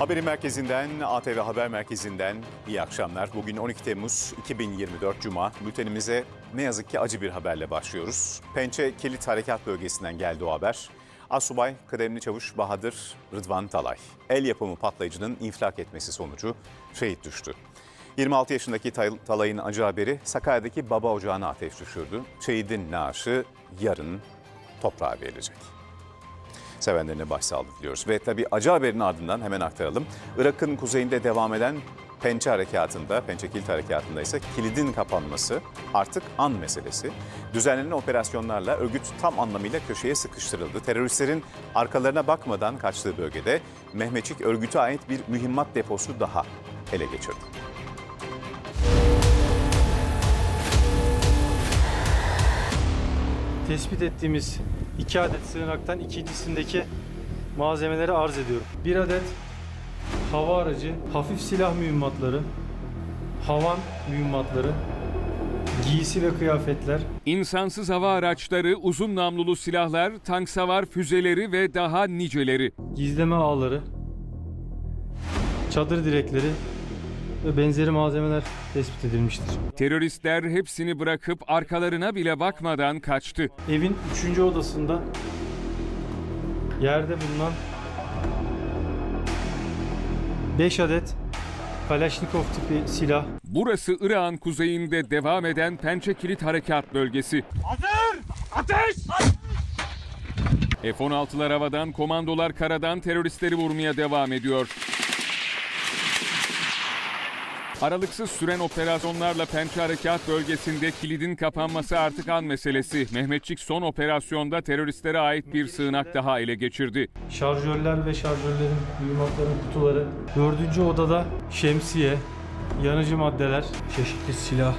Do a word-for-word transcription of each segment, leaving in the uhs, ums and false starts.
Haberin merkezinden, A T V Haber Merkezi'nden iyi akşamlar. Bugün on iki Temmuz iki bin yirmi dört Cuma. Bültenimize ne yazık ki acı bir haberle başlıyoruz. Pençe Kilit Harekat Bölgesi'nden geldi o haber. Asubay Kıdemli Çavuş Bahadır Rıdvan Talay, el yapımı patlayıcının infilak etmesi sonucu şehit düştü. yirmi altı yaşındaki Talay'ın acı haberi Sakarya'daki baba ocağına ateş düşürdü. Şehidin naaşı yarın toprağa verilecek. Sevenlerine başsağlığı diliyoruz. Ve tabii acı haberin ardından hemen aktaralım. Irak'ın kuzeyinde devam eden Pençe Harekatı'nda, Pençe Kilit Harekatı'nda ise kilidin kapanması artık an meselesi. Düzenlenen operasyonlarla örgüt tam anlamıyla köşeye sıkıştırıldı. Teröristlerin arkalarına bakmadan kaçtığı bölgede Mehmetçik örgüte ait bir mühimmat deposu daha ele geçirdi. Tespit ettiğimiz iki adet sığınaktan ikincisindeki malzemeleri arz ediyorum. Bir adet hava aracı, hafif silah mühimmatları, havan mühimmatları, giysi ve kıyafetler. İnsansız hava araçları, uzun namlulu silahlar, tank savar füzeleri ve daha niceleri. Gizleme ağları, çadır direkleri ve benzeri malzemeler tespit edilmiştir. Teröristler hepsini bırakıp arkalarına bile bakmadan kaçtı. Evin üçüncü odasında yerde bulunan beş adet Kalaşnikov tipi silah. Burası Irak'ın kuzeyinde devam eden Pençe Kilit Harekat Bölgesi. Hazır! Ateş! F on altılar havadan, komandolar karadan teröristleri vurmaya devam ediyor. Aralıksız süren operasyonlarla Pençe Harekat Bölgesi'nde kilidin kapanması artık an meselesi. Mehmetçik son operasyonda teröristlere ait bir sığınak daha ele geçirdi. Şarjörler ve şarjörlerin, mühimmatların kutuları. Dördüncü odada şemsiye, yanıcı maddeler, çeşitli silah,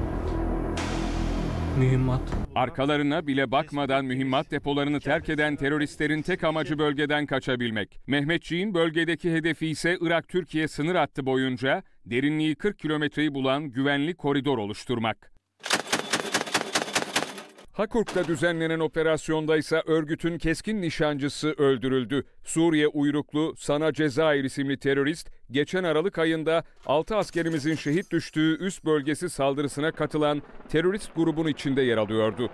mühimmat. Arkalarına bile bakmadan mühimmat depolarını terk eden teröristlerin tek amacı bölgeden kaçabilmek. Mehmetçiğin bölgedeki hedefi ise Irak-Türkiye sınır hattı boyunca derinliği kırk kilometreyi bulan güvenli koridor oluşturmak. Hakurk'ta düzenlenen operasyonda ise örgütün keskin nişancısı öldürüldü. Suriye uyruklu Sana Cezayir isimli terörist, geçen Aralık ayında altı askerimizin şehit düştüğü üst bölgesi saldırısına katılan terörist grubun içinde yer alıyordu.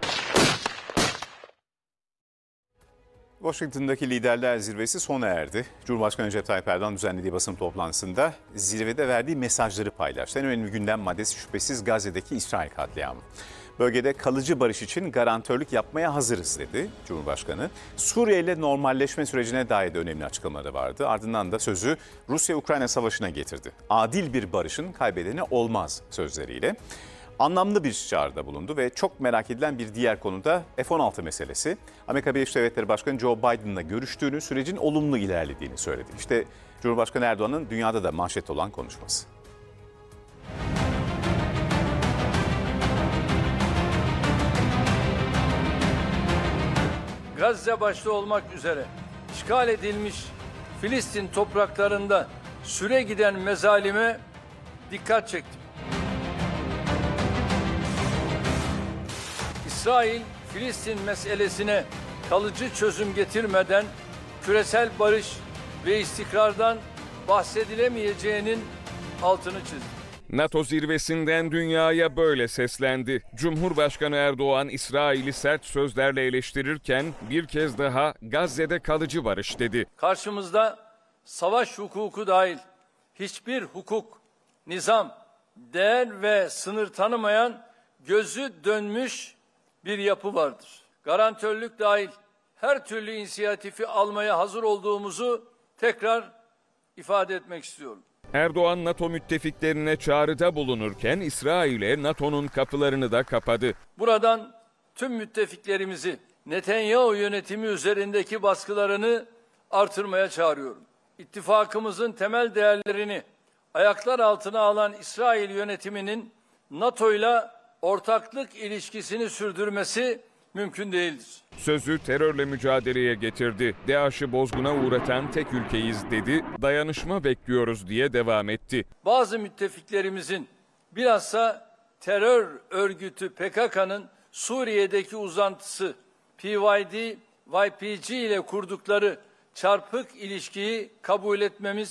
Washington'daki liderler zirvesi sona erdi. Cumhurbaşkanı Recep Tayyip Erdoğan düzenlediği basın toplantısında zirvede verdiği mesajları paylaştı. En önemli gündem maddesi şüphesiz Gazze'deki İsrail katliamı. Bölgede kalıcı barış için garantörlük yapmaya hazırız dedi Cumhurbaşkanı. Suriye ile normalleşme sürecine dair de önemli açıklamaları vardı. Ardından da sözü Rusya-Ukrayna savaşına getirdi. Adil bir barışın kaybedeni olmaz sözleriyle anlamlı bir çağrıda bulundu ve çok merak edilen bir diğer konu da F on altı meselesi. Amerika Birleşik Devletleri Başkanı Joe Biden'la görüştüğünü, sürecin olumlu ilerlediğini söyledi. İşte Cumhurbaşkanı Erdoğan'ın dünyada da manşet olan konuşması. Gazze başta olmak üzere işgal edilmiş Filistin topraklarında süre giden mezalime dikkat çektim. İsrail, Filistin meselesine kalıcı çözüm getirmeden küresel barış ve istikrardan bahsedilemeyeceğinin altını çizdi. NATO zirvesinden dünyaya böyle seslendi. Cumhurbaşkanı Erdoğan İsrail'i sert sözlerle eleştirirken bir kez daha Gazze'de kalıcı barış dedi. Karşımızda savaş hukuku dahil hiçbir hukuk, nizam, değer ve sınır tanımayan gözü dönmüş bir yapı vardır. Garantörlük dahil her türlü inisiyatifi almaya hazır olduğumuzu tekrar ifade etmek istiyorum. Erdoğan NATO müttefiklerine çağrıda bulunurken İsrail'e NATO'nun kapılarını da kapadı. Buradan tüm müttefiklerimizi Netanyahu yönetimi üzerindeki baskılarını artırmaya çağırıyorum. İttifakımızın temel değerlerini ayaklar altına alan İsrail yönetiminin NATO'yla ortaklık ilişkisini sürdürmesi mümkün değildir. Sözü terörle mücadeleye getirdi. DAEŞ'ı bozguna uğratan tek ülkeyiz dedi. Dayanışma bekliyoruz diye devam etti. Bazı müttefiklerimizin bilhassa terör örgütü P K K'nın Suriye'deki uzantısı P Y D, Y P G ile kurdukları çarpık ilişkiyi kabul etmemiz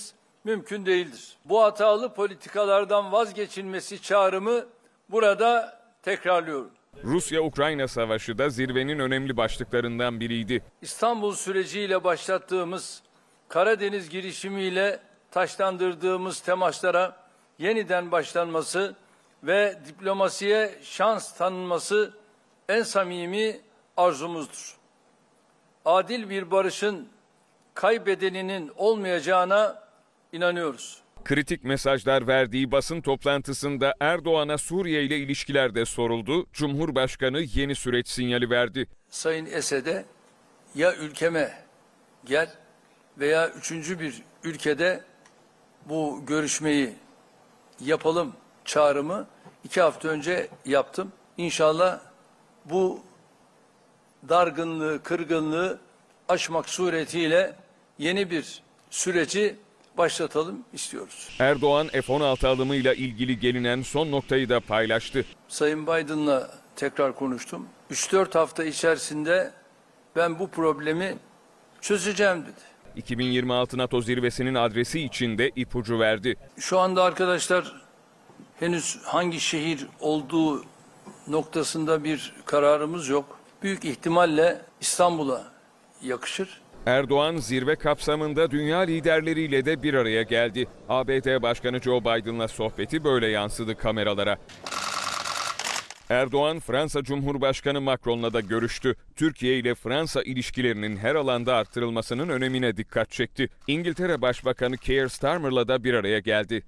mümkün değildir. Bu hatalı politikalardan vazgeçilmesi çağrımı burada tekrarlıyorum. Rusya-Ukrayna savaşı da zirvenin önemli başlıklarından biriydi. İstanbul süreciyle başlattığımız Karadeniz girişimiyle taşlandırdığımız temaslara yeniden başlanması ve diplomasiye şans tanınması en samimi arzumuzdur. Adil bir barışın kaybedeninin olmayacağına inanıyoruz. Kritik mesajlar verdiği basın toplantısında Erdoğan'a Suriye ile ilişkilerde soruldu. Cumhurbaşkanı yeni süreç sinyali verdi. Sayın Esed'e ya ülkeme gel veya üçüncü bir ülkede bu görüşmeyi yapalım çağrımı iki hafta önce yaptım. İnşallah bu dargınlığı, kırgınlığı aşmak suretiyle yeni bir süreci başlatalım istiyoruz. Erdoğan F on altı alımıyla ilgili gelinen son noktayı da paylaştı. Sayın Biden'la tekrar konuştum. üç dört hafta içerisinde ben bu problemi çözeceğim dedi. iki bin yirmi altı NATO zirvesinin adresi için de ipucu verdi. Şu anda arkadaşlar henüz hangi şehir olduğu noktasında bir kararımız yok. Büyük ihtimalle İstanbul'a yakışır. Erdoğan zirve kapsamında dünya liderleriyle de bir araya geldi. A B D Başkanı Joe Biden'la sohbeti böyle yansıdı kameralara. Erdoğan, Fransa Cumhurbaşkanı Macron'la da görüştü. Türkiye ile Fransa ilişkilerinin her alanda artırılmasının önemine dikkat çekti. İngiltere Başbakanı Keir Starmer'la da bir araya geldi.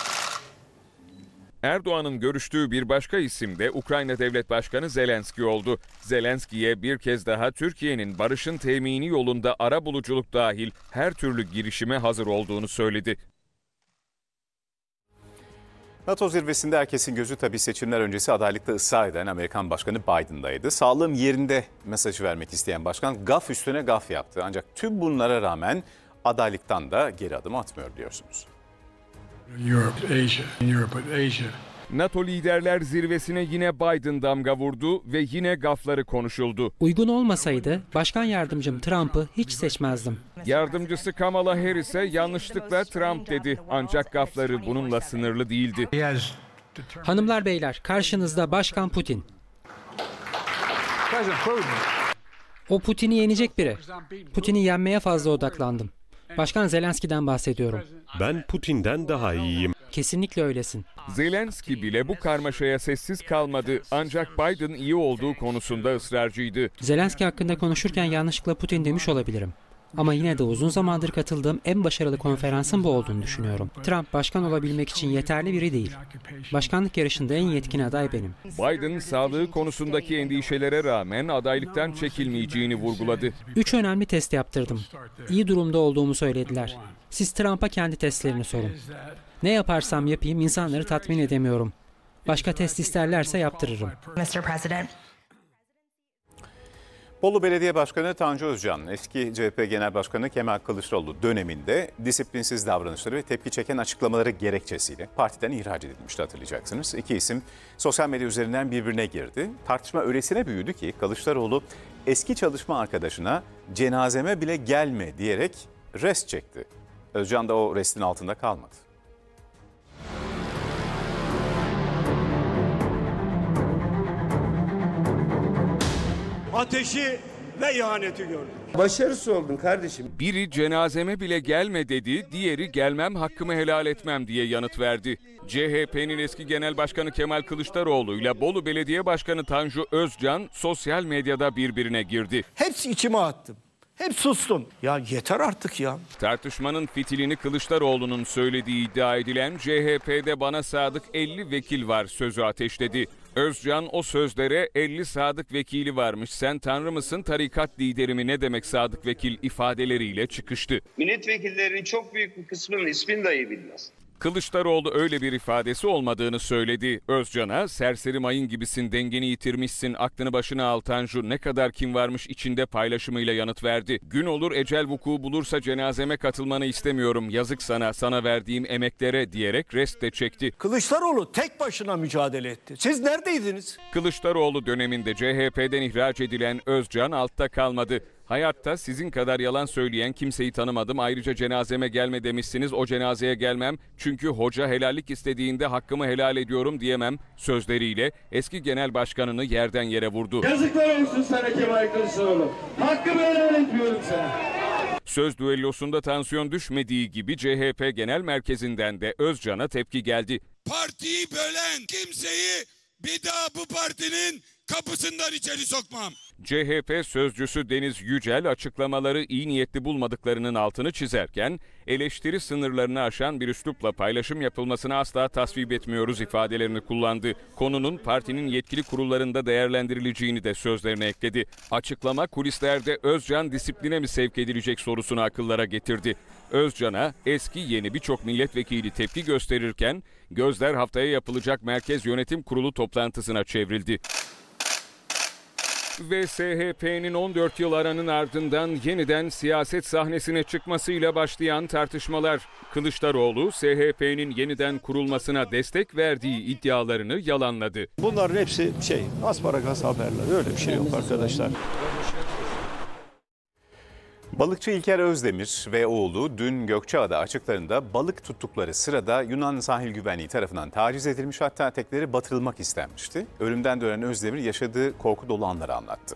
Erdoğan'ın görüştüğü bir başka isim de Ukrayna Devlet Başkanı Zelenski oldu. Zelenski'ye bir kez daha Türkiye'nin barışın temini yolunda arabuluculuk dahil her türlü girişime hazır olduğunu söyledi. NATO zirvesinde herkesin gözü tabii seçimler öncesi adaylıkta ısrar eden Amerikan Başkanı Biden'daydı. Sağlığım yerinde mesajı vermek isteyen başkan gaf üstüne gaf yaptı. Ancak tüm bunlara rağmen adaylıktan da geri adım atmıyor diyorsunuz. Europe, Asia, Europe, Asia. NATO liderler zirvesine yine Biden damga vurdu ve yine gafları konuşuldu. Uygun olmasaydı başkan yardımcım Trump'ı hiç seçmezdim. Yardımcısı Kamala Harris'e yanlışlıkla Trump dedi. Ancak gafları bununla sınırlı değildi. He has Hanımlar beyler, karşınızda Başkan Putin. President Putin. O Putin'i yenecek biri. Putin'i yenmeye fazla odaklandım. Başkan Zelenski'den bahsediyorum. Ben Putin'den daha iyiyim. Kesinlikle öylesin. Zelenski bile bu karmaşaya sessiz kalmadı. Ancak Biden iyi olduğu konusunda ısrarcıydı. Zelenski hakkında konuşurken yanlışlıkla Putin demiş olabilirim. Ama yine de uzun zamandır katıldığım en başarılı konferansın bu olduğunu düşünüyorum. Trump başkan olabilmek için yeterli biri değil. Başkanlık yarışında en yetkin aday benim. Biden sağlığı konusundaki endişelere rağmen adaylıktan çekilmeyeceğini vurguladı. Üç önemli test yaptırdım. İyi durumda olduğumu söylediler. Siz Trump'a kendi testlerini sorun. Ne yaparsam yapayım insanları tatmin edemiyorum. Başka test isterlerse yaptırırım. mister President. Bolu Belediye Başkanı Tanju Özcan, eski C H P Genel Başkanı Kemal Kılıçdaroğlu döneminde disiplinsiz davranışları ve tepki çeken açıklamaları gerekçesiyle partiden ihraç edilmişti, hatırlayacaksınız. İki isim sosyal medya üzerinden birbirine girdi. Tartışma öylesine büyüdü ki Kılıçdaroğlu eski çalışma arkadaşına cenazeme bile gelme diyerek rest çekti. Özcan da o restin altında kalmadı. Ateşi ve ihaneti gördüm. Başarısız oldun kardeşim. Biri cenazeme bile gelme dedi, diğeri gelmem hakkımı helal etmem diye yanıt verdi. C H P'nin eski Genel Başkanı Kemal Kılıçdaroğlu ile Bolu Belediye Başkanı Tanju Özcan sosyal medyada birbirine girdi. Hepsi içime attım. Hep sustum. Ya yeter artık ya. Tartışmanın fitilini Kılıçdaroğlu'nun söylediği iddia edilen C H P'de bana sadık elli vekil var sözü ateşledi. Özcan o sözlere elli sadık vekili varmış, sen tanrı mısın tarikat liderimi ne demek sadık vekil ifadeleriyle çıkıştı. Milletvekillerinin çok büyük bir kısmının ismini dahi bilmez. Kılıçdaroğlu öyle bir ifadesi olmadığını söyledi. Özcan'a serseri mayın gibisin, dengeni yitirmişsin, aklını başına al Tanju, ne kadar kim varmış içinde paylaşımıyla yanıt verdi. Gün olur ecel vuku bulursa cenazeme katılmanı istemiyorum, yazık sana, sana verdiğim emeklere diyerek rest de çekti. Kılıçdaroğlu tek başına mücadele etti. Siz neredeydiniz? Kılıçdaroğlu döneminde C H P'den ihraç edilen Özcan altta kalmadı. Hayatta sizin kadar yalan söyleyen kimseyi tanımadım. Ayrıca cenazeme gelme demişsiniz. O cenazeye gelmem. Çünkü hoca helallik istediğinde hakkımı helal ediyorum diyemem sözleriyle eski genel başkanını yerden yere vurdu. Yazıklar olsun sana Kemal Kılıçdaroğlu. Hakkımı helal etmiyorum sana. Söz düellosunda tansiyon düşmediği gibi C H P Genel Merkezi'nden de Özcan'a tepki geldi. Partiyi bölen kimseyi bir daha bu partinin kapısından içeri sokmam. C H P sözcüsü Deniz Yücel açıklamaları iyi niyetli bulmadıklarının altını çizerken eleştiri sınırlarını aşan bir üslupla paylaşım yapılmasını asla tasvip etmiyoruz ifadelerini kullandı. Konunun partinin yetkili kurullarında değerlendirileceğini de sözlerine ekledi. Açıklama kulislerde Özcan disipline mi sevk edilecek sorusunu akıllara getirdi. Özcan'a eski yeni birçok milletvekili tepki gösterirken gözler haftaya yapılacak Merkez Yönetim Kurulu toplantısına çevrildi. Ve S H P'nin on dört yıl aranın ardından yeniden siyaset sahnesine çıkmasıyla başlayan tartışmalar. Kılıçdaroğlu, S H P'nin yeniden kurulmasına destek verdiği iddialarını yalanladı. Bunların hepsi şey, asparagas haberler. Öyle bir şey yok arkadaşlar. Balıkçı İlker Özdemir ve oğlu dün Gökçeada açıklarında balık tuttukları sırada Yunan sahil güvenliği tarafından taciz edilmiş, hatta tekneleri batırılmak istenmişti. Ölümden dönen Özdemir yaşadığı korku dolu anları anlattı.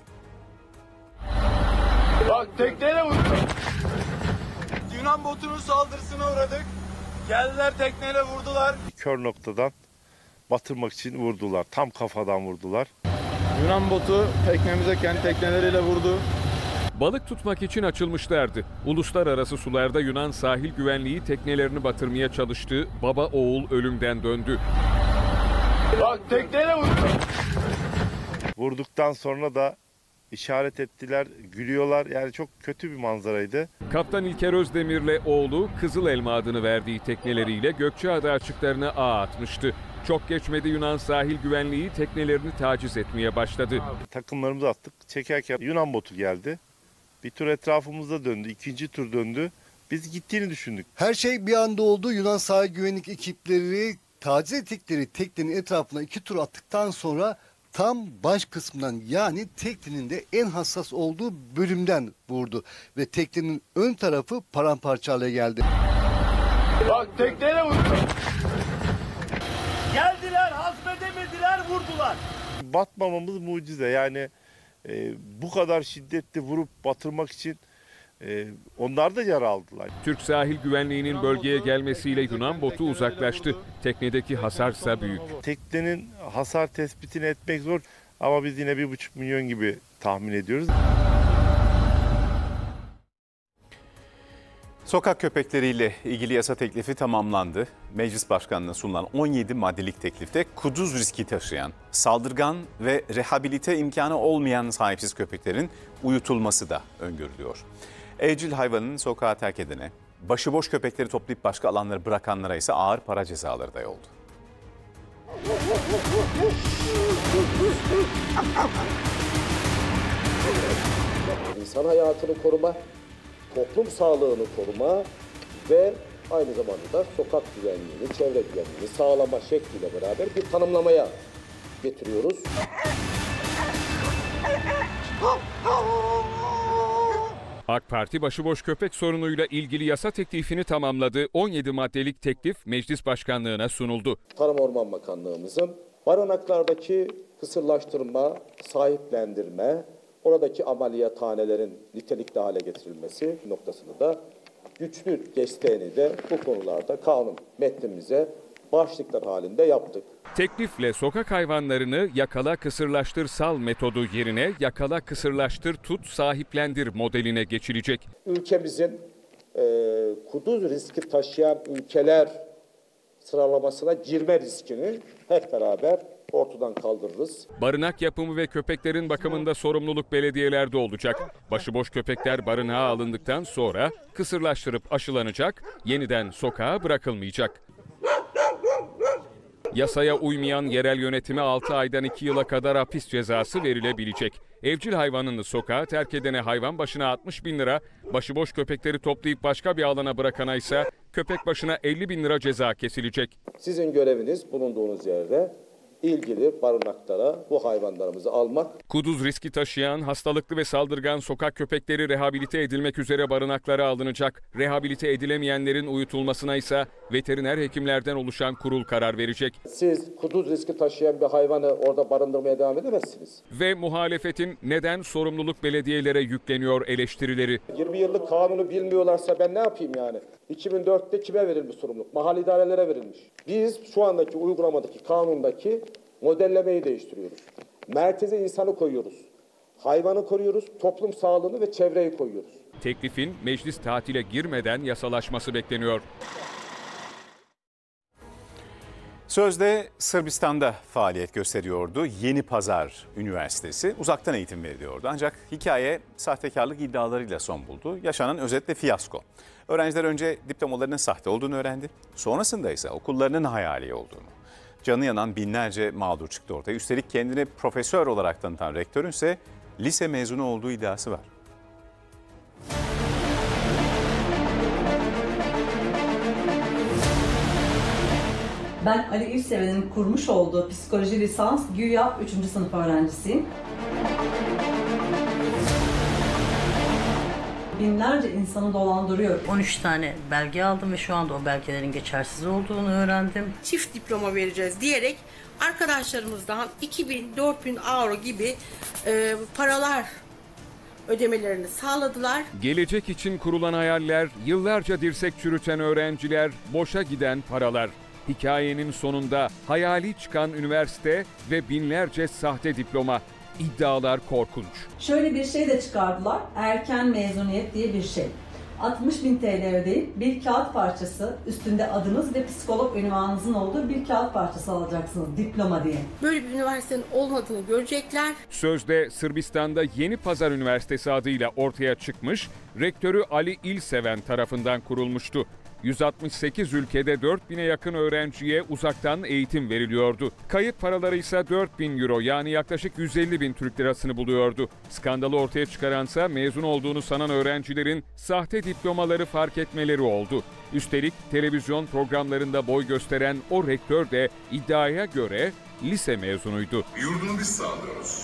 Bak tekneyle vurduk. Yunan botunun saldırısına uğradık. Geldiler tekneyle vurdular. Kör noktadan batırmak için vurdular. Tam kafadan vurdular. Yunan botu teknemize kendi tekneleriyle vurdu. Balık tutmak için açılmışlardı. Uluslararası sularda Yunan sahil güvenliği teknelerini batırmaya çalıştı. Baba oğul ölümden döndü. Bak tekneyle vurduk. Vurduktan sonra da işaret ettiler, gülüyorlar. Yani çok kötü bir manzaraydı. Kaptan İlker Özdemir'le oğlu Kızıl Elma adını verdiği tekneleriyle Gökçeada açıklarına ağ atmıştı. Çok geçmedi Yunan sahil güvenliği teknelerini taciz etmeye başladı. Takımlarımızı attık. Çekerken Yunan botu geldi. Bir tur etrafımızda döndü. İkinci tur döndü. Biz gittiğini düşündük. Her şey bir anda oldu. Yunan sahil güvenlik ekipleri taciz ettikleri teknenin etrafına iki tur attıktan sonra tam baş kısmından, yani teknenin de en hassas olduğu bölümden vurdu. Ve teknenin ön tarafı paramparça hale geldi. Bak tekneyle vurduk. Geldiler, hazmedemediler, vurdular. Batmamamız mucize. Yani e, bu kadar şiddetli vurup batırmak için e, onlar da yara aldılar. Türk sahil güvenliğinin bölgeye gelmesiyle Yunan botu uzaklaştı. Teknedeki hasarsa büyük. Teknenin hasar tespitini etmek zor ama biz yine bir buçuk milyon gibi tahmin ediyoruz. Sokak köpekleriyle ilgili yasa teklifi tamamlandı. Meclis Başkanlığı'na sunulan on yedi maddelik teklifte kuduz riski taşıyan, saldırgan ve rehabilite imkanı olmayan sahipsiz köpeklerin uyutulması da öngörülüyor. Evcil hayvanın sokağa terk edene, başıboş köpekleri toplayıp başka alanlara bırakanlara ise ağır para cezaları dayoldu. İnsan hayatını koruma, toplum sağlığını koruma ve aynı zamanda da sokak güvenliğini, çevre güvenliğini sağlama şekliyle beraber bir tanımlamaya getiriyoruz. AK Parti başıboş köpek sorunuyla ilgili yasa teklifini tamamladı. on yedi maddelik teklif Meclis Başkanlığı'na sunuldu. Tarım Orman Bakanlığımızın barınaklardaki kısırlaştırma, sahiplendirme, oradaki ameliyathanelerin nitelikli hale getirilmesi noktasını da güçlü desteğini de bu konularda kanun metnimize başlıklar halinde yaptık. Teklifle sokak hayvanlarını yakala kısırlaştır sal metodu yerine yakala kısırlaştır tut sahiplendir modeline geçilecek. Ülkemizin e, kuduz riski taşıyan ülkeler sıralamasına girme riskini hep beraber ortadan kaldırırız. Barınak yapımı ve köpeklerin bakımında sorumluluk belediyelerde olacak. Başıboş köpekler barınağa alındıktan sonra kısırlaştırıp aşılanacak, yeniden sokağa bırakılmayacak. Yasaya uymayan yerel yönetime altı aydan iki yıla kadar hapis cezası verilebilecek. Evcil hayvanını sokağa terk edene hayvan başına altmış bin lira, başıboş köpekleri toplayıp başka bir alana bırakana ise köpek başına elli bin lira ceza kesilecek. Sizin göreviniz bulunduğunuz yerde ilgili barınaklara bu hayvanlarımızı almak. Kuduz riski taşıyan hastalıklı ve saldırgan sokak köpekleri rehabilite edilmek üzere barınaklara alınacak. Rehabilite edilemeyenlerin uyutulmasına ise veteriner hekimlerden oluşan kurul karar verecek. Siz kuduz riski taşıyan bir hayvanı orada barındırmaya devam edemezsiniz. Ve muhalefetin neden sorumluluk belediyelere yükleniyor eleştirileri. yirmi yıllık kanunu bilmiyorlarsa ben ne yapayım yani? iki bin dörtte kime verilmiş sorumluluk? Mahalli idarelere verilmiş. Biz şu andaki uygulamadaki kanundaki modellemeyi değiştiriyoruz. Merkeze insanı koyuyoruz. Hayvanı koruyoruz, toplum sağlığını ve çevreyi koyuyoruz. Teklifin meclis tatile girmeden yasalaşması bekleniyor. Sözde Sırbistan'da faaliyet gösteriyordu Yeni Pazar Üniversitesi. Uzaktan eğitim veriliyordu. Ancak hikaye sahtekarlık iddialarıyla son buldu. Yaşanan özetle fiyasko. Öğrenciler önce diplomalarının sahte olduğunu öğrendi. Sonrasında ise okullarının hayali olduğunu. Canı yanan binlerce mağdur çıktı ortaya. Üstelik kendini profesör olarak tanıtan rektörün ise lise mezunu olduğu iddiası var. Ben Ali İlseven'in kurmuş olduğu psikoloji lisans güya üçüncü sınıf öğrencisiyim. Binlerce insanı dolandırıyor. on üç tane belge aldım ve şu anda o belgelerin geçersiz olduğunu öğrendim. Çift diploma vereceğiz diyerek arkadaşlarımızdan iki bin dört bin avro gibi e, paralar ödemelerini sağladılar. Gelecek için kurulan hayaller, yıllarca dirsek çürüten öğrenciler, boşa giden paralar. Hikayenin sonunda hayali çıkan üniversite ve binlerce sahte diploma. İddialar korkunç. Şöyle bir şey de çıkardılar. Erken mezuniyet diye bir şey. altmış bin T L ödeyip bir kağıt parçası, üstünde adınız ve psikolog ünvanınızın olduğu bir kağıt parçası alacaksınız diploma diye. Böyle bir üniversitenin olmadığını görecekler. Sözde Sırbistan'da Yeni Pazar Üniversitesi adıyla ortaya çıkmış, rektörü Ali İlseven tarafından kurulmuştu. yüz altmış sekiz ülkede dört bine yakın öğrenciye uzaktan eğitim veriliyordu. Kayıt paraları ise dört bin euro yani yaklaşık yüz elli bin Türk lirasını buluyordu. Skandalı ortaya çıkaransa mezun olduğunu sanan öğrencilerin sahte diplomaları fark etmeleri oldu. Üstelik televizyon programlarında boy gösteren o rektör de iddiaya göre lise mezunuydu. Yurdunu biz sağlıyoruz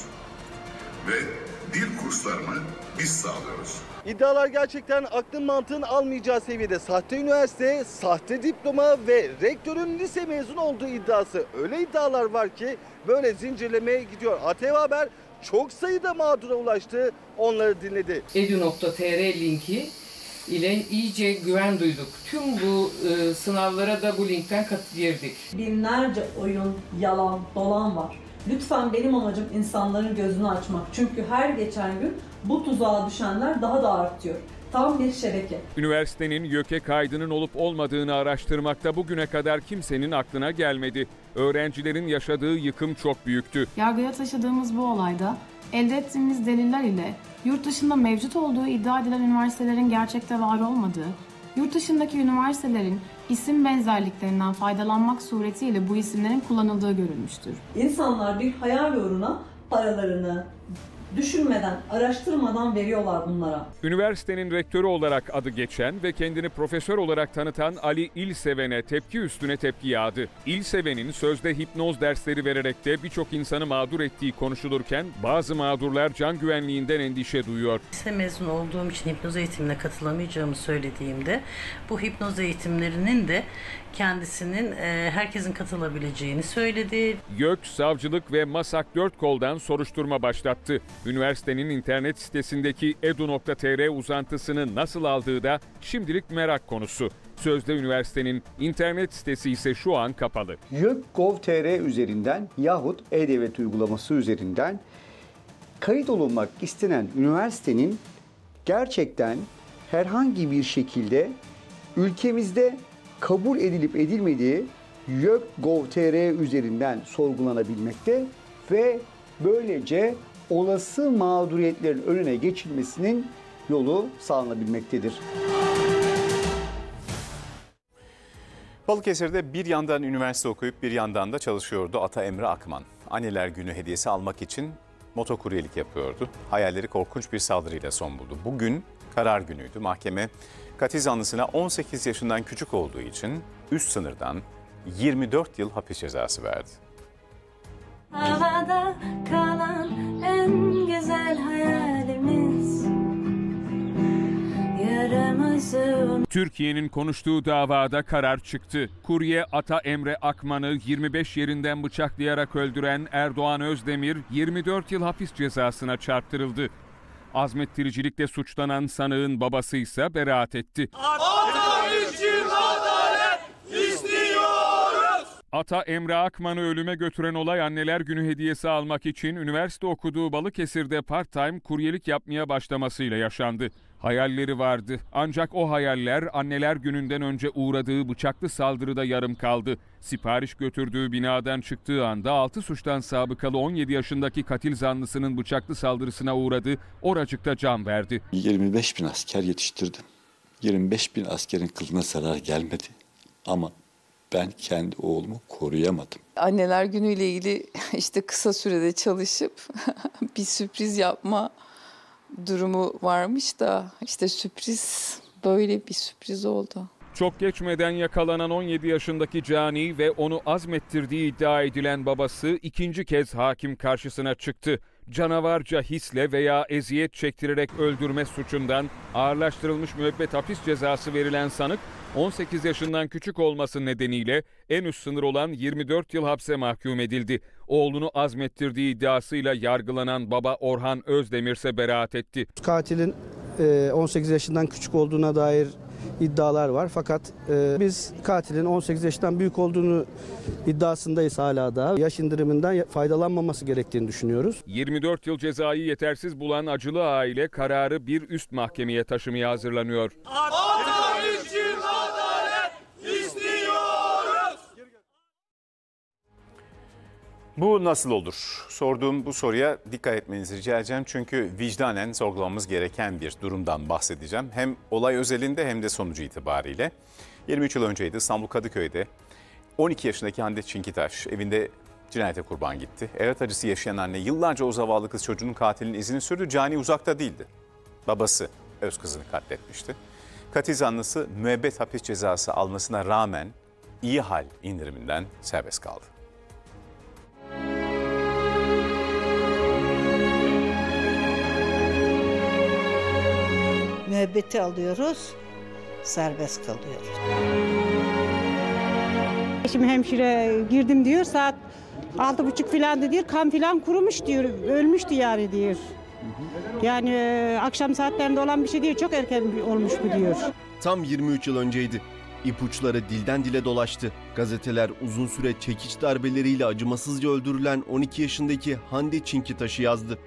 ve dil kurslarını biz sağlıyoruz. İddialar gerçekten aklın mantığın almayacağı seviyede. Sahte üniversite, sahte diploma ve rektörün lise mezunu olduğu iddiası. Öyle iddialar var ki böyle zincirlemeye gidiyor. A T V Haber çok sayıda mağdura ulaştı, onları dinledi. edu nokta t r linki ile iyice güven duyduk. Tüm bu e, sınavlara da bu linkten kat girdik. Binlerce oyun, yalan, dolan var. Lütfen benim amacım insanların gözünü açmak. Çünkü her geçen gün bu tuzağa düşenler daha da artıyor. Tam bir şebeke. Üniversitenin YÖK'e kaydının olup olmadığını araştırmakta bugüne kadar kimsenin aklına gelmedi. Öğrencilerin yaşadığı yıkım çok büyüktü. Yargıya taşıdığımız bu olayda elde ettiğimiz deliller ile yurt dışında mevcut olduğu iddia edilen üniversitelerin gerçekte var olmadığı, yurt dışındaki üniversitelerin isim benzerliklerinden faydalanmak suretiyle bu isimlerin kullanıldığı görülmüştür. İnsanlar bir hayal uğruna paralarını düşünmeden, araştırmadan veriyorlar bunlara. Üniversitenin rektörü olarak adı geçen ve kendini profesör olarak tanıtan Ali İlseven'e tepki üstüne tepki yağdı. İlseven'in sözde hipnoz dersleri vererek de birçok insanı mağdur ettiği konuşulurken bazı mağdurlar can güvenliğinden endişe duyuyor. Lise mezunu olduğum için hipnoz eğitimine katılamayacağımı söylediğimde bu hipnoz eğitimlerinin de kendisinin e, herkesin katılabileceğini söyledi. YÖK, Savcılık ve MASAK dört koldan soruşturma başlattı. Üniversitenin internet sitesindeki edu nokta t r uzantısını nasıl aldığı da şimdilik merak konusu. Sözde üniversitenin internet sitesi ise şu an kapalı. YÖK nokta gov nokta t r üzerinden yahut E-Devlet uygulaması üzerinden kayıt olunmak istenen üniversitenin gerçekten herhangi bir şekilde ülkemizde kabul edilip edilmediği YÖK nokta gov nokta t r üzerinden sorgulanabilmekte ve böylece olası mağduriyetlerin önüne geçilmesinin yolu sağlanabilmektedir. Balıkesir'de bir yandan üniversite okuyup bir yandan da çalışıyordu Ata Emre Akman. Anneler Günü hediyesi almak için motokuryelik yapıyordu. Hayalleri korkunç bir saldırıyla son buldu. Bugün karar günüydü. Mahkeme katil zanlısına on sekiz yaşından küçük olduğu için üst sınırdan yirmi dört yıl hapis cezası verdi. Rüyada kalan en güzel hayalimiz. Yaramazım. Türkiye'nin konuştuğu davada karar çıktı. Kurye Ata Emre Akman'ı yirmi beş yerinden bıçaklayarak öldüren Erdoğan Özdemir yirmi dört yıl hapis cezasına çarptırıldı. Azmettiricilikle suçlanan sanığın babası ise beraat etti. Ata için adalet istiyoruz. Ata Emre Akman'ı ölüme götüren olay Anneler Günü hediyesi almak için üniversite okuduğu Balıkesir'de part-time kuryelik yapmaya başlamasıyla yaşandı. Hayalleri vardı ancak o hayaller Anneler Günü'nden önce uğradığı bıçaklı saldırıda yarım kaldı. Sipariş götürdüğü binadan çıktığı anda altı suçtan sabıkalı on yedi yaşındaki katil zanlısının bıçaklı saldırısına uğradı, oracıkta can verdi. yirmi beş bin asker yetiştirdim. yirmi beş bin askerin kılına zarar gelmedi ama ben kendi oğlumu koruyamadım. Anneler Günü ile ilgili işte kısa sürede çalışıp bir sürpriz yapma durumu varmış da işte sürpriz böyle bir sürpriz oldu. Çok geçmeden yakalanan on yedi yaşındaki cani ve onu azmettirdiği iddia edilen babası ikinci kez hakim karşısına çıktı. Canavarca hisle veya eziyet çektirerek öldürme suçundan ağırlaştırılmış müebbet hapis cezası verilen sanık, on sekiz yaşından küçük olması nedeniyle en üst sınır olan yirmi dört yıl hapse mahkum edildi. Oğlunu azmettirdiği iddiasıyla yargılanan baba Orhan Özdemir ise beraat etti. Katilin on sekiz yaşından küçük olduğuna dair iddialar var. Fakat biz katilin on sekiz yaşından büyük olduğunu iddiasındayız hala da. Yaş indiriminden faydalanmaması gerektiğini düşünüyoruz. yirmi dört yıl cezayı yetersiz bulan acılı aile kararı bir üst mahkemeye taşımaya hazırlanıyor. Ata için adalet istiyoruz. Bu nasıl olur? Sorduğum bu soruya dikkat etmenizi rica edeceğim. Çünkü vicdanen sorgulamamız gereken bir durumdan bahsedeceğim. Hem olay özelinde hem de sonucu itibariyle. yirmi üç yıl önceydi, İstanbul Kadıköy'de on iki yaşındaki Hande Çinkitaş evinde cinayete kurban gitti. Evlat acısı yaşayan anne yıllarca o zavallı kız çocuğunun katilinin izini sürdü. Cani uzakta değildi. Babası öz kızını katletmişti. Katil zanlısı müebbet hapis cezası almasına rağmen iyi hal indiriminden serbest kaldı. Müebbeti alıyoruz, serbest kalıyoruz. Şimdi hemşire girdim diyor, saat altı buçuk filan diyor, kan filan kurumuş diyor, ölmüştü yani diyor. Yani e, akşam saatlerinde olan bir şey değil, çok erken olmuş bu diyor. Tam yirmi üç yıl önceydi. İpuçları dilden dile dolaştı. Gazeteler uzun süre çekiç darbeleriyle acımasızca öldürülen on iki yaşındaki Hande Çinkitaş'ı yazdı.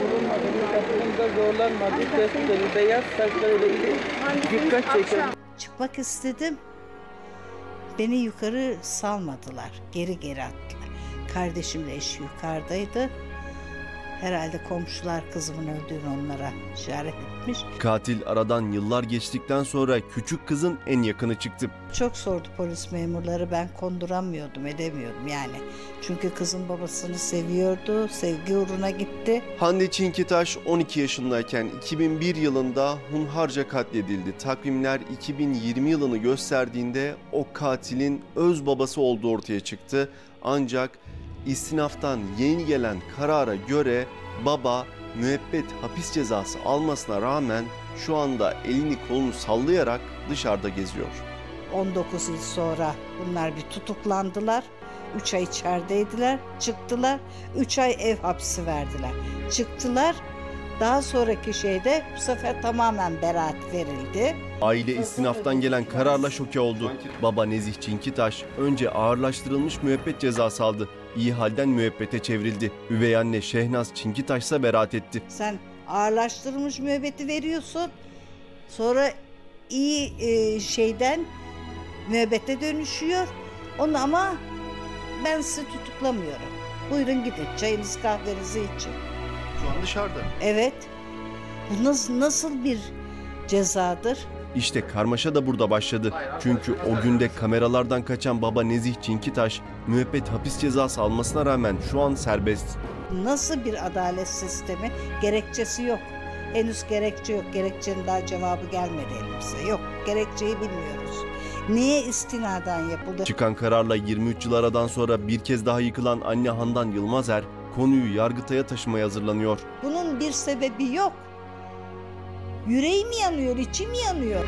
Zorlanmadı, gözleri beyaz saçlarıyla dikkat çeker. Çıkmak istedim. Beni yukarı salmadılar. Geri geri attılar. Kardeşimle eşi yukarıdaydı. Herhalde komşular kızımın öldüğünü onlara işaret etmiş. Katil aradan yıllar geçtikten sonra küçük kızın en yakını çıktı. Çok sordu polis memurları, ben konduramıyordum, edemiyordum yani. Çünkü kızın babasını seviyordu, sevgi uğruna gitti. Hande Çinkitaş on iki yaşındayken iki bin bir yılında hunharca katledildi. Takvimler iki bin yirmi yılını gösterdiğinde o katilin öz babası olduğu ortaya çıktı. Ancak istinaftan yeni gelen karara göre baba müebbet hapis cezası almasına rağmen şu anda elini kolunu sallayarak dışarıda geziyor. on dokuz yıl sonra bunlar bir tutuklandılar. üç ay içerideydiler, çıktılar. üç ay ev hapsi verdiler. Çıktılar. Daha sonraki şeyde bu sefer tamamen beraat verildi. Aile istinaftan gelen kararla şoke oldu. Baba Nezih Çinkitaş önce ağırlaştırılmış müebbet cezası aldı. İyi halden müebbete çevrildi. Üvey anne Şehnaz Çinkitaş ise beraat etti. Sen ağırlaştırılmış müebbeti veriyorsun. Sonra iyi e, şeyden müebbete dönüşüyor. Onu ama ben sizi tutuklamıyorum. Buyurun gidin, çayınız kahvenizi için. Şu an dışarıda. Evet. Bu nasıl, nasıl bir cezadır? İşte karmaşa da burada başladı. Çünkü o günde kameralardan kaçan baba Nezih Çinkitaş müebbet hapis cezası almasına rağmen şu an serbest. Nasıl bir adalet sistemi? Gerekçesi yok. Henüz gerekçe yok. Gerekçenin daha cevabı gelmedi elimize. Yok, gerekçeyi bilmiyoruz. Niye istinaden yapıldı? Çıkan kararla yirmi üç yıl aradan sonra bir kez daha yıkılan anne Handan Yılmazer konuyu Yargıtay'a taşımaya hazırlanıyor. Bunun bir sebebi yok. Yüreğim yanıyor, içim yanıyor.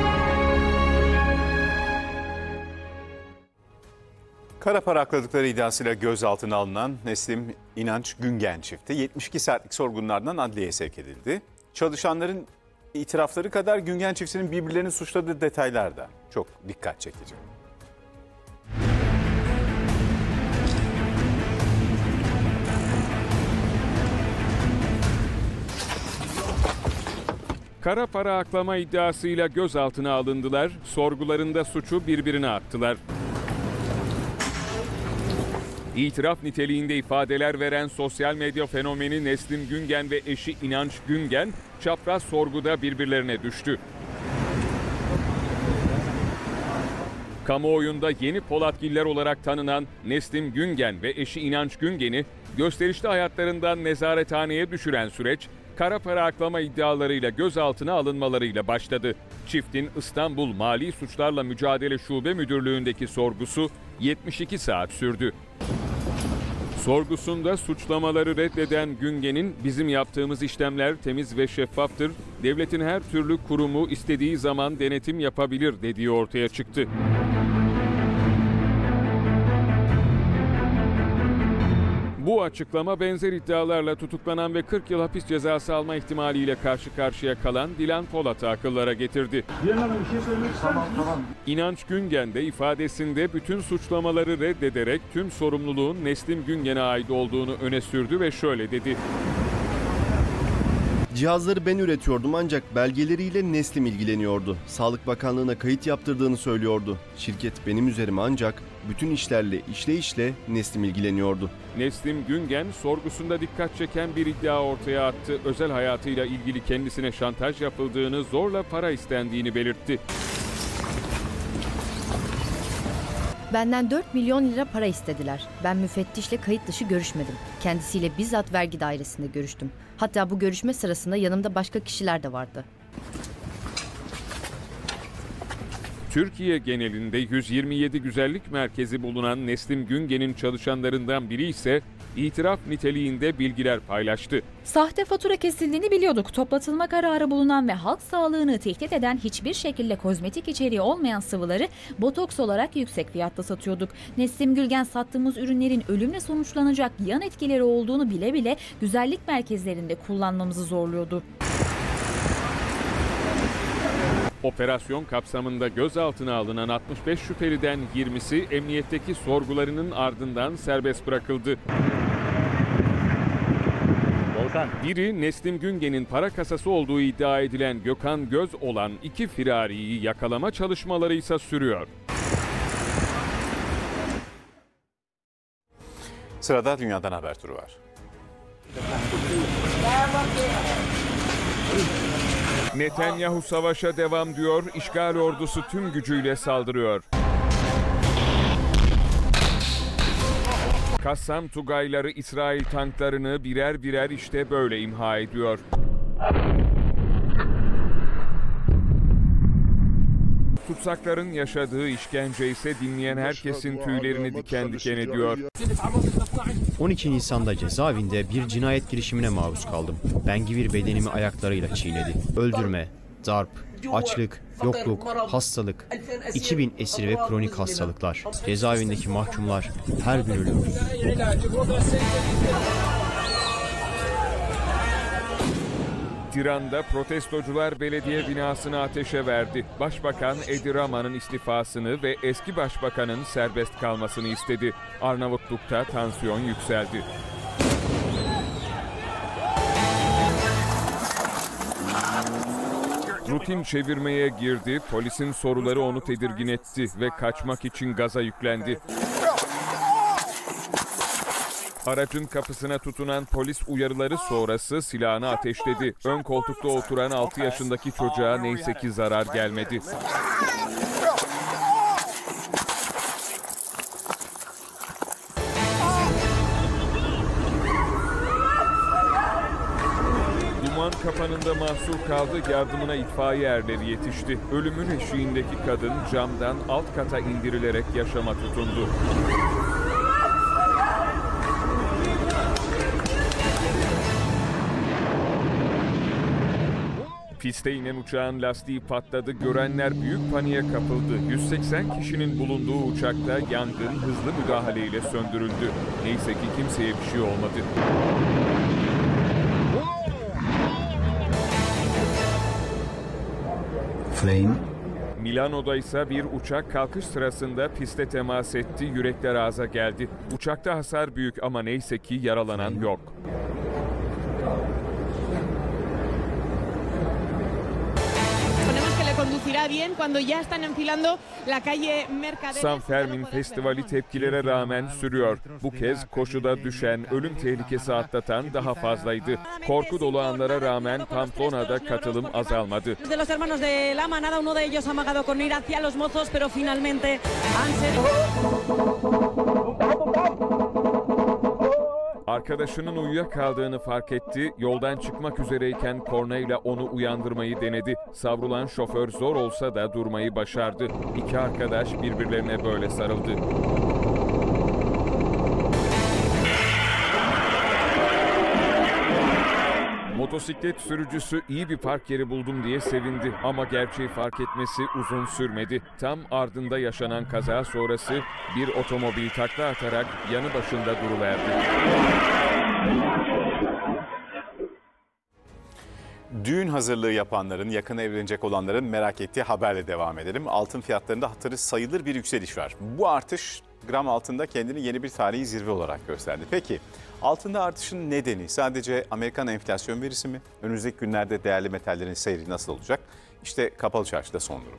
Kara para akladıkları iddiasıyla gözaltına alınan Neslim İnanç Güngen çifti yetmiş iki saatlik sorgunlardan adliyeye sevk edildi. Çalışanların itirafları kadar Güngen çiftinin birbirlerini suçladığı detaylar da çok dikkat çekici. Kara para aklama iddiasıyla gözaltına alındılar, sorgularında suçu birbirine attılar. İtiraf niteliğinde ifadeler veren sosyal medya fenomeni Neslim Güngen ve eşi İnanç Güngen, çapraz sorguda birbirlerine düştü. Kamuoyunda yeni Polatgiller olarak tanınan Neslim Güngen ve eşi İnanç Güngen'i gösterişli hayatlarından nezarethaneye düşüren süreç, kara para aklama iddialarıyla gözaltına alınmalarıyla başladı. Çiftin İstanbul Mali Suçlarla Mücadele Şube Müdürlüğü'ndeki sorgusu yetmiş iki saat sürdü. Sorgusunda suçlamaları reddeden Güngen'in "Bizim yaptığımız işlemler temiz ve şeffaftır, devletin her türlü kurumu istediği zaman denetim yapabilir" dediği ortaya çıktı. Bu açıklama benzer iddialarla tutuklanan ve kırk yıl hapis cezası alma ihtimaliyle karşı karşıya kalan Dilan Polat'ı akıllara getirdi. Dilan Hanım bir şey söylemek ister misiniz? Tamam, tamam. İnanç Güngen de ifadesinde bütün suçlamaları reddederek tüm sorumluluğun Neslim Güngen'e ait olduğunu öne sürdü ve şöyle dedi. Cihazları ben üretiyordum ancak belgeleriyle Neslim ilgileniyordu. Sağlık Bakanlığı'na kayıt yaptırdığını söylüyordu. Şirket benim üzerime ancak bütün işlerle işleyişle Neslim ilgileniyordu. Neslim Güngen sorgusunda dikkat çeken bir iddia ortaya attı. Özel hayatıyla ilgili kendisine şantaj yapıldığını, zorla para istendiğini belirtti. Benden dört milyon lira para istediler. Ben müfettişle kayıt dışı görüşmedim. Kendisiyle bizzat vergi dairesinde görüştüm. Hatta bu görüşme sırasında yanımda başka kişiler de vardı. Türkiye genelinde yüz yirmi yedi güzellik merkezi bulunan Neslim Güngen'in çalışanlarından biri ise itiraf niteliğinde bilgiler paylaştı. Sahte fatura kesildiğini biliyorduk. Toplatılma kararı bulunan ve halk sağlığını tehdit eden hiçbir şekilde kozmetik içeriği olmayan sıvıları botoks olarak yüksek fiyatta satıyorduk. Neslim Güngen sattığımız ürünlerin ölümle sonuçlanacak yan etkileri olduğunu bile bile güzellik merkezlerinde kullanmamızı zorluyordu. Operasyon kapsamında gözaltına alınan altmış beş şüpheliden yirmisi emniyetteki sorgularının ardından serbest bırakıldı. Volkan. Biri Neslim Güngen'in para kasası olduğu iddia edilen Gökhan Göz olan iki firariyi yakalama çalışmaları ise sürüyor. Sırada dünyadan haber turu var. Netanyahu savaşa devam diyor, işgal ordusu tüm gücüyle saldırıyor. Kassam Tugayları İsrail tanklarını birer birer işte böyle imha ediyor. Tutsakların yaşadığı işkence ise dinleyen herkesin tüylerini diken diken ediyor. on iki Nisan'da cezaevinde bir cinayet girişimine maruz kaldım. Bengivir bedenimi ayaklarıyla çiğnedi. Öldürme, darp, açlık, yokluk, hastalık, iki bin esir ve kronik hastalıklar. Cezaevindeki mahkumlar her gün ölüyor. Tiran'da protestocular belediye binasını ateşe verdi. Başbakan Edi Rama'nın istifasını ve eski başbakanın serbest kalmasını istedi. Arnavutluk'ta tansiyon yükseldi. Rutin çevirmeye girdi, polisin soruları onu tedirgin etti ve kaçmak için gaza yüklendi. Aracın kapısına tutunan polis uyarıları sonrası silahını ateşledi. Ön koltukta oturan altı yaşındaki çocuğa neyse ki zarar gelmedi. Duman kapanında mahsur kaldı, yardımına itfaiye erleri yetişti. Ölümün eşiğindeki kadın camdan alt kata indirilerek yaşama tutundu. Piste inen uçağın lastiği patladı, görenler büyük paniğe kapıldı. yüz seksen kişinin bulunduğu uçakta yangın hızlı müdahaleyle söndürüldü. Neyse ki kimseye bir şey olmadı. Flame. Milano'da ise bir uçak kalkış sırasında piste temas etti, yürekler ağza geldi. Uçakta hasar büyük ama neyse ki yaralanan yok. San Fermin Festivali tepkilere rağmen sürüyor. Bu kez koşuda düşen, ölüm tehlikesi atlatan daha fazlaydı. Korku dolu anlara rağmen Pamplona'da katılım azalmadı. Arkadaşının uyuyakaldığını fark etti, yoldan çıkmak üzereyken kornayla onu uyandırmayı denedi. Savrulan şoför zor olsa da durmayı başardı. İki arkadaş birbirlerine böyle sarıldı. Motosiklet sürücüsü iyi bir park yeri buldum diye sevindi ama gerçeği fark etmesi uzun sürmedi. Tam ardında yaşanan kaza sonrası bir otomobil takla atarak yanı başında duruverdi. Düğün hazırlığı yapanların, yakın evlenecek olanların merak ettiği haberle devam edelim. Altın fiyatlarında hatırı sayılır bir yükseliş var. Bu artış gram altında kendini yeni bir tarihi zirve olarak gösterdi. Peki altında artışın nedeni sadece Amerikan enflasyon verisi mi? Önümüzdeki günlerde değerli metallerin seyri nasıl olacak? İşte Kapalı Çarşı'da son durum.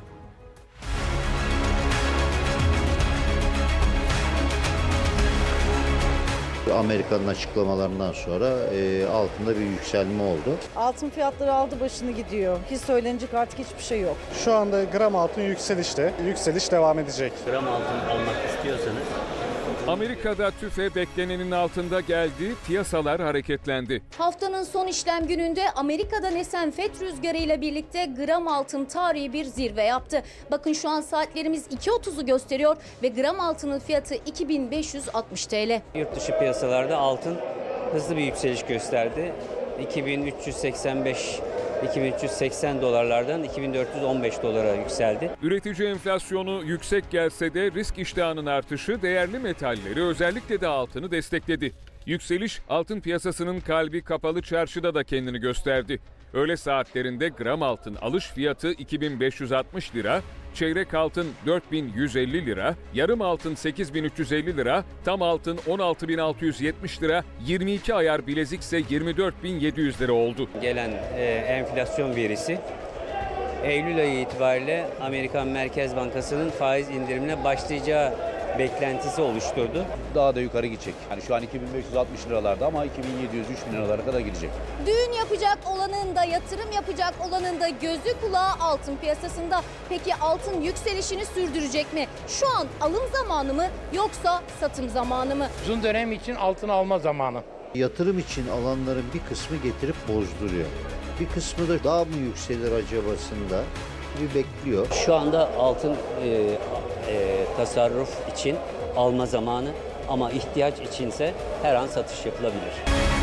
Amerika'nın açıklamalarından sonra e, altında bir yükselme oldu. Altın fiyatları aldı başını gidiyor. Hiç söylenecek artık hiçbir şey yok. Şu anda gram altın yükselişte. Yükseliş devam edecek. Gram altın almak istiyorsanız. Amerika'da tüfe beklenenin altında geldi, piyasalar hareketlendi. Haftanın son işlem gününde Amerika'dan esen F E D rüzgarıyla birlikte gram altın tarihi bir zirve yaptı. Bakın şu an saatlerimiz iki otuzu gösteriyor ve gram altının fiyatı iki bin beş yüz altmış TL. Yurt dışı piyasalarda altın hızlı bir yükseliş gösterdi. iki bin üç yüz seksen beş iki bin üç yüz seksen dolarlardan iki bin dört yüz on beş dolara yükseldi. Üretici enflasyonu yüksek gelse de risk iştahının artışı değerli metalleri, özellikle de altını destekledi. Yükseliş altın piyasasının kalbi Kapalı Çarşı'da da kendini gösterdi. Öğle saatlerinde gram altın alış fiyatı iki bin beş yüz altmış lira, çeyrek altın dört bin yüz elli lira, yarım altın sekiz bin üç yüz elli lira, tam altın on altı bin altı yüz yetmiş lira, yirmi iki ayar bilezik ise yirmi dört bin yedi yüz lira oldu. Gelen e, enflasyon verisi Eylül ayı itibariyle Amerikan Merkez Bankası'nın faiz indirimine başlayacağı beklentisi oluşturdu. Daha da yukarı gidecek. Yani şu an iki bin beş yüz altmış liralarda ama iki bin yedi yüz üç bin liralara kadar gidecek. Düğün yapacak olanın da yatırım yapacak olanın da gözü kulağı altın piyasasında. Peki altın yükselişini sürdürecek mi? Şu an alım zamanı mı yoksa satım zamanı mı? Uzun dönem için altın alma zamanı. Yatırım için alanların bir kısmı getirip bozduruyor. Bir kısmı da daha mı yükselir acabasında bir bekliyor. Şu anda altın e, e, tasarruf için alma zamanı ama ihtiyaç içinse her an satış yapılabilir.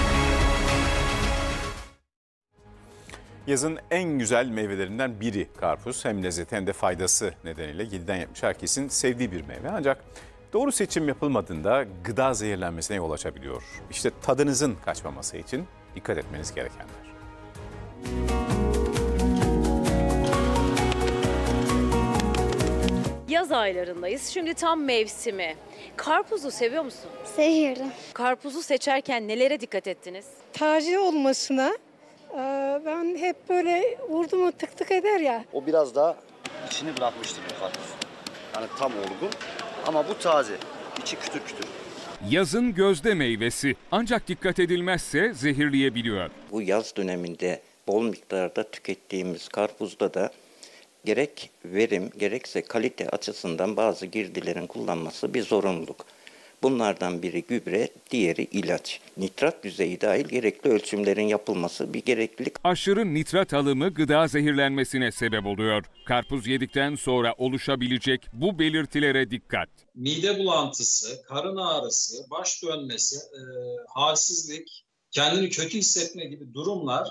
Yazın en güzel meyvelerinden biri karpuz. Hem lezzeti hem de faydası nedeniyle yediden yetmişe herkesin sevdiği bir meyve. Ancak doğru seçim yapılmadığında gıda zehirlenmesine yol açabiliyor. İşte tadınızın kaçmaması için dikkat etmeniz gerekenler. Yaz aylarındayız. Şimdi tam mevsimi. Karpuzu seviyor musun? Seviyorum. Karpuzu seçerken nelere dikkat ettiniz? Taze olmasına ben hep böyle vurdu mu tık tık eder ya. O biraz daha içini bırakmıştır bu karpuz. Yani tam olgun ama bu taze. İçi kütür kütür. Yazın gözde meyvesi ancak dikkat edilmezse zehirleyebiliyor. Bu yaz döneminde bol miktarda tükettiğimiz karpuzda da gerek verim gerekse kalite açısından bazı girdilerin kullanması bir zorunluluk. Bunlardan biri gübre, diğeri ilaç. Nitrat düzeyi dahil gerekli ölçümlerin yapılması bir gereklilik. Aşırı nitrat alımı gıda zehirlenmesine sebep oluyor. Karpuz yedikten sonra oluşabilecek bu belirtilere dikkat. Mide bulantısı, karın ağrısı, baş dönmesi, e, halsizlik, kendini kötü hissetme gibi durumlar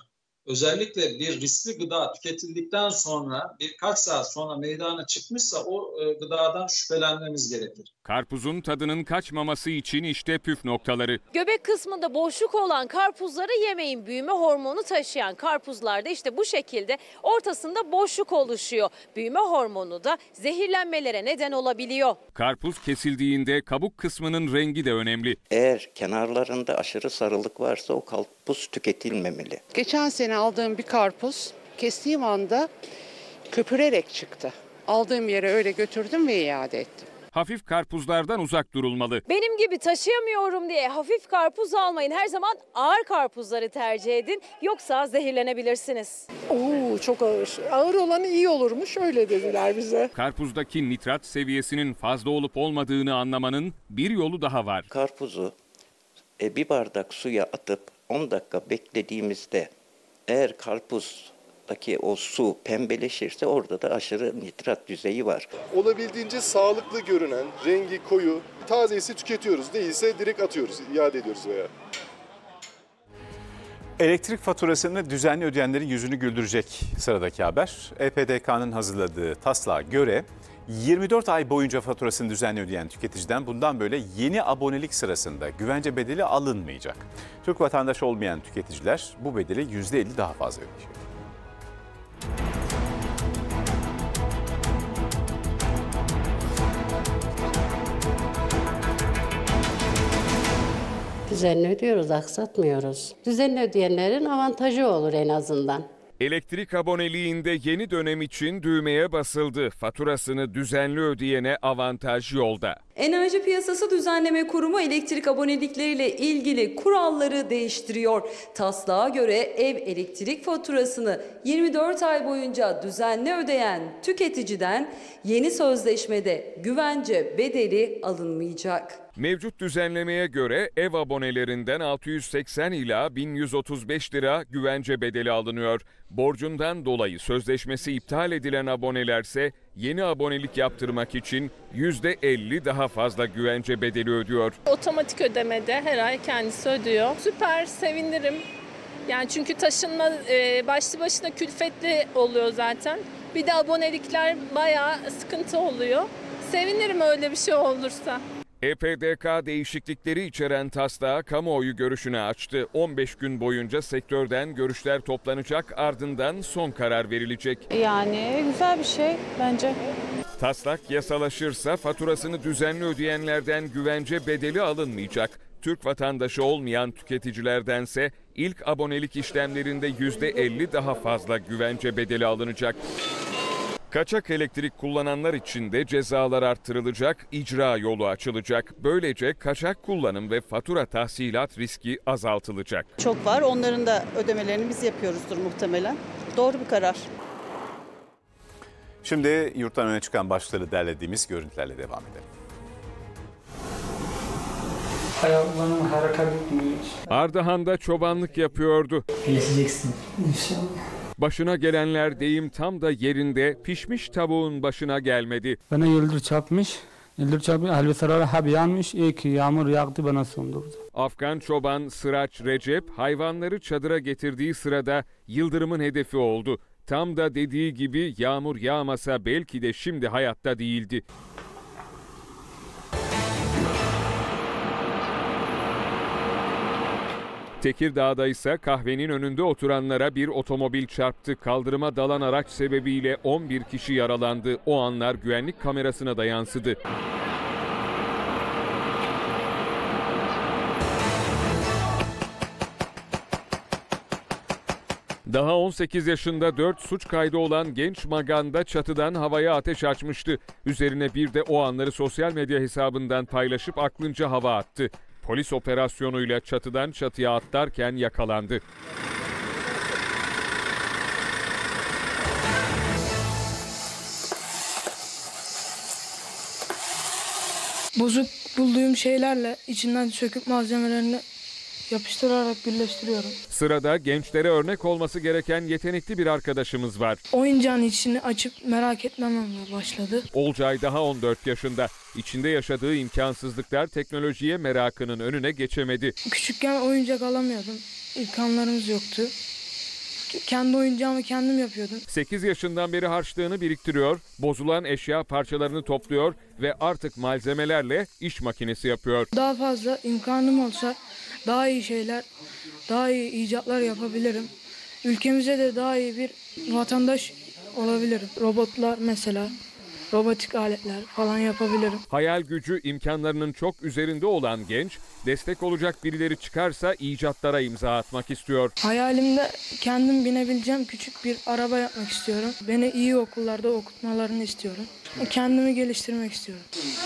özellikle bir riskli gıda tüketildikten sonra birkaç saat sonra meydana çıkmışsa o e, gıdadan şüphelenmemiz gerekir. Karpuzun tadının kaçmaması için işte püf noktaları. Göbek kısmında boşluk olan karpuzları yemeyin. Büyüme hormonu taşıyan karpuzlarda işte bu şekilde ortasında boşluk oluşuyor. Büyüme hormonu da zehirlenmelere neden olabiliyor. Karpuz kesildiğinde kabuk kısmının rengi de önemli. Eğer kenarlarında aşırı sarılık varsa o karpuz tüketilmemeli. Geçen sene aldığım bir karpuz kestiğim anda köpürerek çıktı. Aldığım yere öyle götürdüm ve iade ettim. Hafif karpuzlardan uzak durulmalı. Benim gibi taşıyamıyorum diye hafif karpuz almayın. Her zaman ağır karpuzları tercih edin. Yoksa zehirlenebilirsiniz. Oo, çok ağır. Ağır olanı iyi olurmuş, öyle dediler bize. Karpuzdaki nitrat seviyesinin fazla olup olmadığını anlamanın bir yolu daha var. Karpuzu e, bir bardak suya atıp on dakika beklediğimizde eğer karpuzdaki o su pembeleşirse orada da aşırı nitrat düzeyi var. Olabildiğince sağlıklı görünen, rengi koyu, tazesi tüketiyoruz. Değilse direkt atıyoruz, iade ediyoruz veya. Elektrik faturasını düzenli ödeyenlerin yüzünü güldürecek sıradaki haber. E P D K'nın hazırladığı taslağa göre yirmi dört ay boyunca faturasını düzenli ödeyen tüketiciden bundan böyle yeni abonelik sırasında güvence bedeli alınmayacak. Türk vatandaşı olmayan tüketiciler bu bedeli yüzde elli daha fazla ödeyecek. Düzenli ödüyoruz, aksatmıyoruz. Düzenli ödeyenlerin avantajı olur en azından. Elektrik aboneliğinde yeni dönem için düğmeye basıldı. Faturasını düzenli ödeyene avantaj yolda. Enerji Piyasası Düzenleme Kurumu elektrik abonelikleriyle ilgili kuralları değiştiriyor. Taslağa göre ev elektrik faturasını yirmi dört ay boyunca düzenli ödeyen tüketiciden yeni sözleşmede güvence bedeli alınmayacak. Mevcut düzenlemeye göre ev abonelerinden altı yüz seksen ila bin yüz otuz beş lira güvence bedeli alınıyor. Borcundan dolayı sözleşmesi iptal edilen abonelerse yeni abonelik yaptırmak için yüzde elli daha fazla güvence bedeli ödüyor. Otomatik ödemede her ay kendisi ödüyor. Süper, sevinirim. Yani çünkü taşınma e, başlı başına külfetli oluyor zaten. Bir de abonelikler bayağı sıkıntı oluyor. Sevinirim öyle bir şey olursa. E P D K değişiklikleri içeren taslağı kamuoyu görüşüne açtı. on beş gün boyunca sektörden görüşler toplanacak, ardından son karar verilecek. Yani güzel bir şey bence. Taslak yasalaşırsa faturasını düzenli ödeyenlerden güvence bedeli alınmayacak. Türk vatandaşı olmayan tüketicilerdense ilk abonelik işlemlerinde yüzde elli daha fazla güvence bedeli alınacak. Kaçak elektrik kullananlar için de cezalar artırılacak, icra yolu açılacak. Böylece kaçak kullanım ve fatura tahsilat riski azaltılacak. Çok var, onların da ödemelerini biz yapıyoruzdur muhtemelen. Doğru bir karar. Şimdi yurttan öne çıkan başlıkları derlediğimiz görüntülerle devam edelim. Ayaklarım hareket etmiyor. Ardahan'da çobanlık yapıyordu. Geçeceksin inşallah. Başına gelenler deyim tam da yerinde, pişmiş tavuğun başına gelmedi. Bana yıldız çarpmış. Yıldız çarpmış, elbiseler hep yanmış. İyi ki yağmur yağdı, bana söndürdü. Afgan çoban Sıraç Recep hayvanları çadıra getirdiği sırada yıldırımın hedefi oldu. Tam da dediği gibi yağmur yağmasa belki de şimdi hayatta değildi. Tekirdağ'da ise kahvenin önünde oturanlara bir otomobil çarptı. Kaldırıma dalan araç sebebiyle on bir kişi yaralandı. O anlar güvenlik kamerasına da yansıdı. Daha on sekiz yaşında dört suç kaydı olan genç Maganda çatıdan havaya ateş açmıştı. Üzerine bir de o anları sosyal medya hesabından paylaşıp aklınca hava attı. Polis operasyonuyla çatıdan çatıya atlarken yakalandı. Bozuk bulduğum şeylerle içinden söküp malzemelerini yapıştırarak birleştiriyorum. Sırada gençlere örnek olması gereken yetenekli bir arkadaşımız var. Oyuncağın içini açıp merak etmemem başladı. Olcay daha on dört yaşında. İçinde yaşadığı imkansızlıklar teknolojiye merakının önüne geçemedi. Küçükken oyuncak alamıyordum. İmkanlarımız yoktu. kendi oyuncağımı kendim yapıyordum. sekiz yaşından beri harçlığını biriktiriyor, bozulan eşya parçalarını topluyor ve artık malzemelerle iş makinesi yapıyor. Daha fazla imkanım olsa daha iyi şeyler, daha iyi icatlar yapabilirim. Ülkemize de daha iyi bir vatandaş olabilirim. Robotlar mesela, robotik aletler falan yapabilirim. Hayal gücü imkanlarının çok üzerinde olan genç, destek olacak birileri çıkarsa icatlara imza atmak istiyor. Hayalimde kendim binebileceğim küçük bir araba yapmak istiyorum. Beni iyi okullarda okutmalarını istiyorum. Kendimi geliştirmek istiyorum.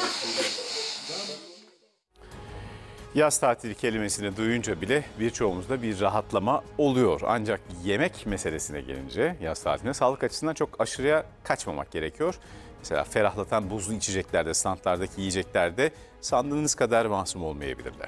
Yaz tatili kelimesini duyunca bile birçoğumuzda bir rahatlama oluyor. Ancak yemek meselesine gelince yaz tatiline sağlık açısından çok aşırıya kaçmamak gerekiyor. Mesela ferahlatan buzlu içeceklerde, standlardaki yiyeceklerde sandığınız kadar masum olmayabilirler.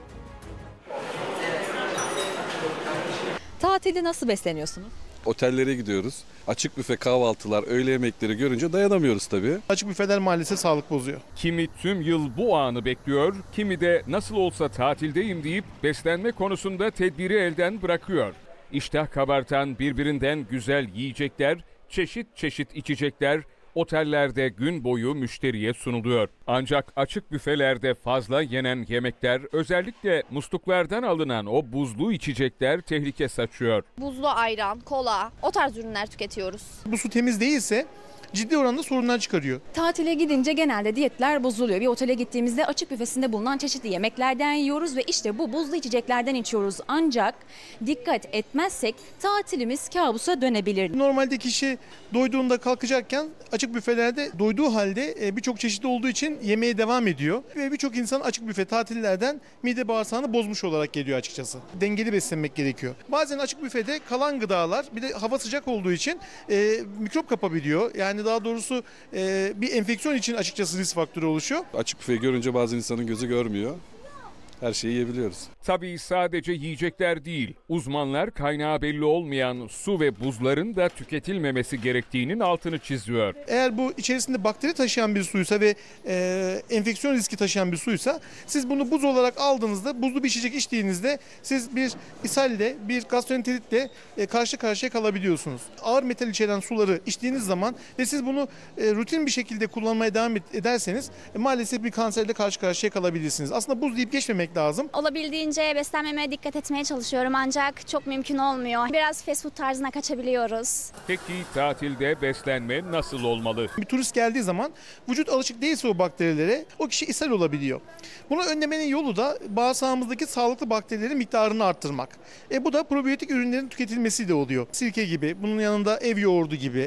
Tatilde nasıl besleniyorsunuz? Otellere gidiyoruz. Açık büfe kahvaltılar, öğle yemekleri görünce dayanamıyoruz tabii. Açık büfeler maalesef sağlık bozuyor. Kimi tüm yıl bu anı bekliyor, kimi de nasıl olsa tatildeyim deyip beslenme konusunda tedbiri elden bırakıyor. İştah kabartan birbirinden güzel yiyecekler, çeşit çeşit içecekler otellerde gün boyu müşteriye sunuluyor. Ancak açık büfelerde fazla yenen yemekler, özellikle musluklardan alınan o buzlu içecekler tehlike saçıyor. Buzlu ayran, kola, o tarz ürünler tüketiyoruz. Bu su temiz değilse ciddi oranda sorunlar çıkarıyor. Tatile gidince genelde diyetler bozuluyor. Bir otele gittiğimizde açık büfesinde bulunan çeşitli yemeklerden yiyoruz ve işte bu buzlu içeceklerden içiyoruz. Ancak dikkat etmezsek tatilimiz kabusa dönebilir. Normalde kişi doyduğunda kalkacakken açık büfelerde doyduğu halde birçok çeşitli olduğu için yemeğe devam ediyor. Ve birçok insan açık büfe tatillerden mide bağırsağını bozmuş olarak geliyor açıkçası. Dengeli beslenmek gerekiyor. Bazen açık büfede kalan gıdalar, bir de hava sıcak olduğu için e, mikrop kapabiliyor. Yani daha doğrusu e, bir enfeksiyon için açıkçası risk faktörü oluşuyor. Açık büfeyi görünce bazen insanın gözü görmüyor. Her şeyi yiyebiliyoruz. Tabii sadece yiyecekler değil, uzmanlar kaynağı belli olmayan su ve buzların da tüketilmemesi gerektiğinin altını çiziyor. Eğer bu içerisinde bakteri taşıyan bir suysa ve e, enfeksiyon riski taşıyan bir suysa, siz bunu buz olarak aldığınızda, buzlu bir içecek içtiğinizde siz bir ishalle, bir gastroenteritle e, karşı karşıya kalabiliyorsunuz. Ağır metal içeren suları içtiğiniz zaman ve siz bunu e, rutin bir şekilde kullanmaya devam ederseniz e, maalesef bir kanserle karşı karşıya kalabilirsiniz. Aslında buz deyip geçmemek lazım. Olabildiğince beslenmeme dikkat etmeye çalışıyorum ancak çok mümkün olmuyor. Biraz fast food tarzına kaçabiliyoruz. Peki tatilde beslenme nasıl olmalı? Bir turist geldiği zaman vücut alışık değilse o bakterilere o kişi ishal olabiliyor. Bunu önlemenin yolu da bağırsağımızdaki sağlıklı bakterilerin miktarını arttırmak. E bu da probiyotik ürünlerin tüketilmesiyle oluyor. Sirke gibi, bunun yanında ev yoğurdu gibi,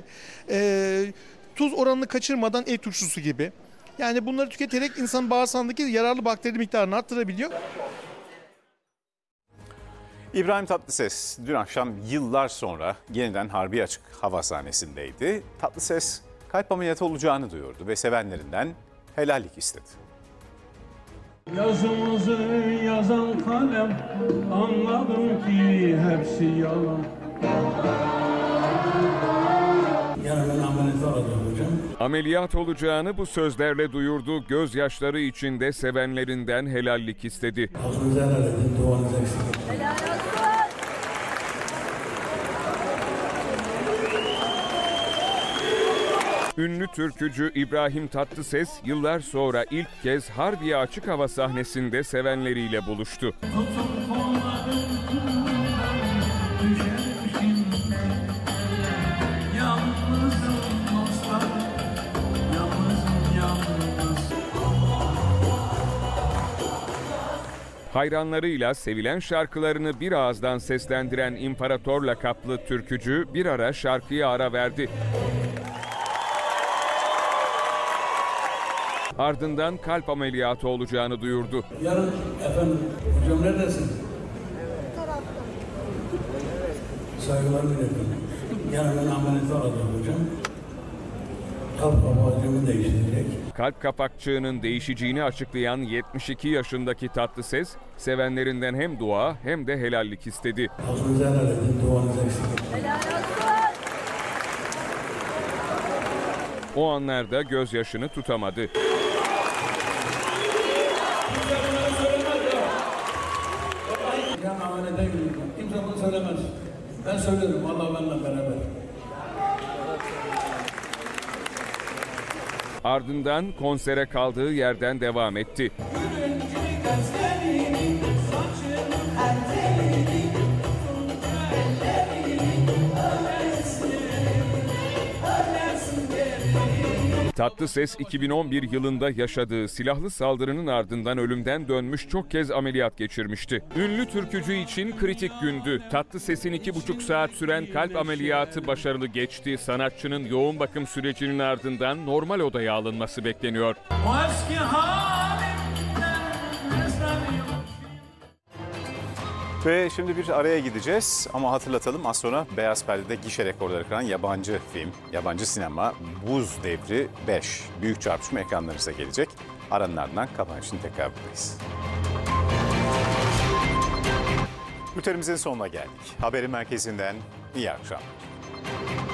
e, tuz oranını kaçırmadan ev turşusu gibi. Yani bunları tüketerek insan bağırsağındaki yararlı bakteri miktarını arttırabiliyor. İbrahim Tatlıses dün akşam yıllar sonra yeniden Harbi Açık Hava sahnesindeydi. Tatlıses kalp ameliyatı olacağını duyurdu ve sevenlerinden helallik istedi. Yazımızı yazan kalem, anladım ki hepsi yalan. Yarın ameliyat olacağım hocam. Ameliyat olacağını bu sözlerle duyurdu. Gözyaşları içinde sevenlerinden helallik istedi. Hakkınızı helal edin, duanızı eksik etmeyin. Helal olsun. Ünlü türkücü İbrahim Tatlıses yıllar sonra ilk kez Harbiye Açık Hava sahnesinde sevenleriyle buluştu. Hayranlarıyla sevilen şarkılarını bir ağızdan seslendiren İmparator lakaplı türkücü bir ara şarkıya ara verdi. Ardından kalp ameliyatı olacağını duyurdu. Yarın efendim, hocam neredesin? Saygılarımı iletin. Yarın ben ameliyat olacağım hocam. Kalp kapakçığımı değiştirecek. Kalp kapakçığının değişeceğini açıklayan yetmiş iki yaşındaki Tatlıses, sevenlerinden hem dua hem de helallik istedi. Hakkınızı helal edin, duanızı eksik etmeyin. Helal olsun. O anlarda gözyaşını tutamadı. Yarın ameliyata gidiyorum. Kimse bunu söylemez. Ben söyledim, Allah benimle beraber. Ardından konsere kaldığı yerden devam etti. Tatlıses iki bin on bir yılında yaşadığı silahlı saldırının ardından ölümden dönmüş, çok kez ameliyat geçirmişti. Ünlü türkücü için kritik gündü. Tatlıses'in iki buçuk saat süren kalp ameliyatı başarılı geçti. Sanatçının yoğun bakım sürecinin ardından normal odaya alınması bekleniyor. Ve şimdi bir araya gideceğiz ama hatırlatalım, az sonra Beyaz Perde'de gişe rekorları kıran yabancı film, yabancı sinema Buz Devri beş büyük çarpışma ekranlarınıza gelecek. Aranın ardından kapanışın tekrar buradayız. Bültenimizin sonuna geldik. Haberin merkezinden iyi akşamlar.